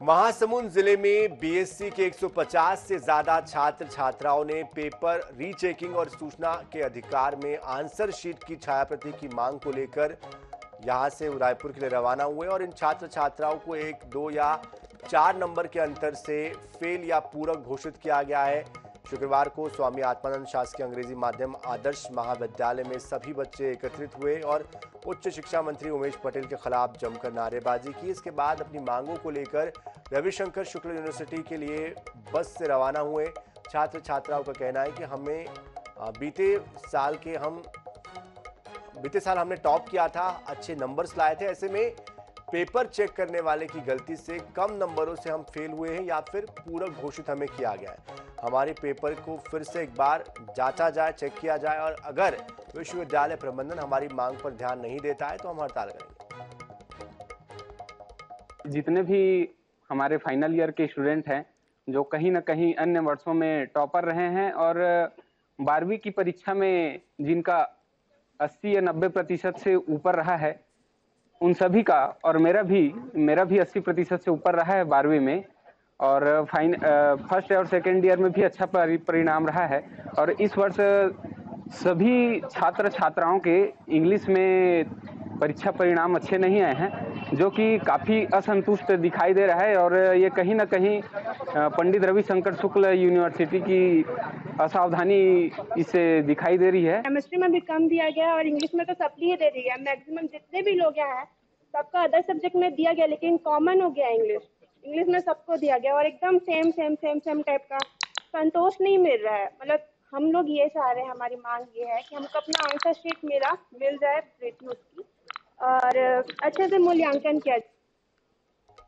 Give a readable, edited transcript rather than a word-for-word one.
महासमुंद जिले में बीएससी के 150 से ज्यादा छात्र छात्राओं ने पेपर रीचेकिंग और सूचना के अधिकार में आंसर शीट की छायाप्रति की मांग को लेकर यहां से उदयपुर के लिए रवाना हुए और इन छात्र छात्राओं को 1, 2 या 4 नंबर के अंतर से फेल या पूरक घोषित किया गया है। शुक्रवार को स्वामी आत्मानंद शासकीय अंग्रेजी माध्यम आदर्श महाविद्यालय में सभी बच्चे एकत्रित हुए और उच्च शिक्षा मंत्री उमेश पटेल के खिलाफ जमकर नारेबाजी की। इसके बाद अपनी मांगों को लेकर रविशंकर शुक्ल यूनिवर्सिटी के लिए बस से रवाना हुए। छात्र छात्राओं का कहना है कि हमें बीते साल हमने टॉप किया था, अच्छे नंबर्स लाए थे, ऐसे में पेपर चेक करने वाले की गलती से कम नंबरों से हम फेल हुए हैं या फिर पूरक घोषित हमें किया गया है। हमारे पेपर को फिर से एक बार जांचा जाए, चेक किया जाए और अगर विश्वविद्यालय प्रबंधन हमारी मांग पर ध्यान नहीं देता है तो हम हड़ताल करेंगे। जितने भी हमारे फाइनल ईयर के स्टूडेंट हैं जो कहीं ना कहीं अन्य वर्षों में टॉपर रहे हैं और 12वीं की परीक्षा में जिनका 80 या 90% से ऊपर रहा है, उन सभी का और मेरा भी 80% से ऊपर रहा है 12वीं में और फर्स्ट और सेकेंड ईयर में भी अच्छा परिणाम रहा है। और इस वर्ष सभी छात्र छात्राओं के इंग्लिश में परीक्षा परिणाम अच्छे नहीं आए हैं, जो कि काफ़ी असंतुष्ट दिखाई दे रहा है और ये कहीं ना कहीं पंडित रविशंकर शुक्ल यूनिवर्सिटी की असावधानी इससे दिखाई दे रही है। केमिस्ट्री में भी कम दिया गया और इंग्लिश में तो सप्ली दे रही है। मैक्सिमम जितने भी लोग यहाँ हैं सबका अदर सब्जेक्ट में दिया गया, लेकिन कॉमन हो गया इंग्लिश में सबको दिया गया और एकदम सेम टाइप का संतोष नहीं मिल रहा है। मतलब हम लोग ये चाह रहे हैं, हमारी मांग ये है कि हमको अपना आंसर शीट मिल जाए, और अच्छे से मूल्यांकन किया जाए।